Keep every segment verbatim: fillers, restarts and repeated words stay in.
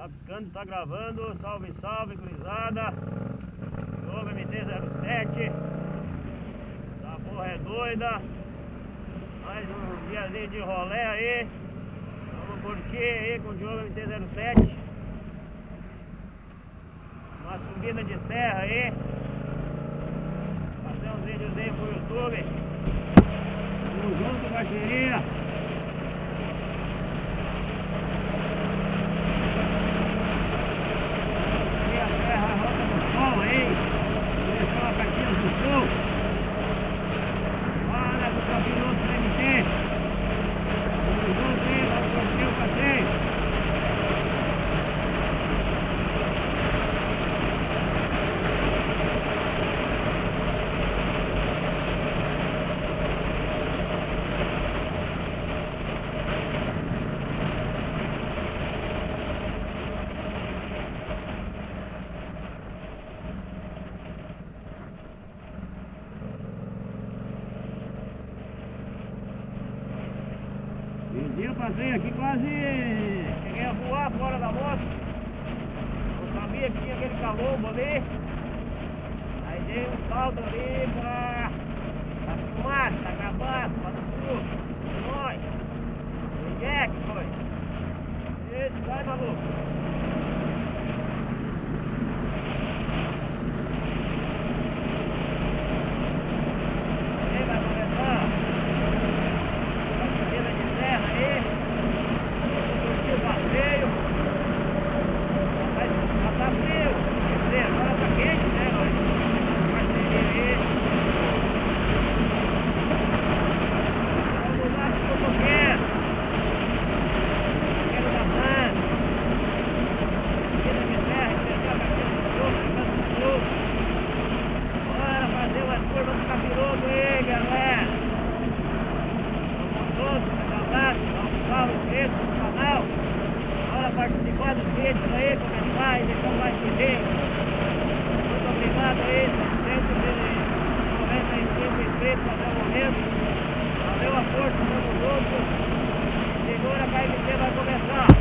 Tá piscando, tá gravando. Salve, salve, gurizada. Diogo M T zero sete. Essa porra é doida. Mais um diazinho de rolê aí. Vamos curtir aí com o Diogo M T zero sete. Uma subida de serra aí. Fazer uns vídeos aí pro YouTube. Tamo junto, parceria. Um dia eu passei aqui quase, cheguei a voar fora da moto. Não sabia que tinha aquele calombo ali. Aí dei um salto ali pra, pra filmar, tá gravado, pra tudo. Nós. O Jack foi. Esse sai, maluco. Participar dos vídeos aí, comentar e deixar um like aí. Muito obrigado aí, cento e noventa e cinco inscritos até o momento. Valeu a força, tamo junto. Segura que a M T vai começar.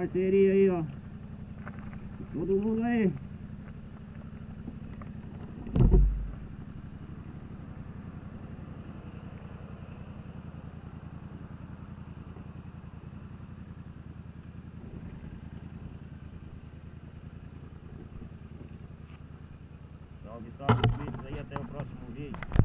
parceria aí, ó. Todo mundo aí. Salve, salve, inscritos aí, até o próximo vídeo.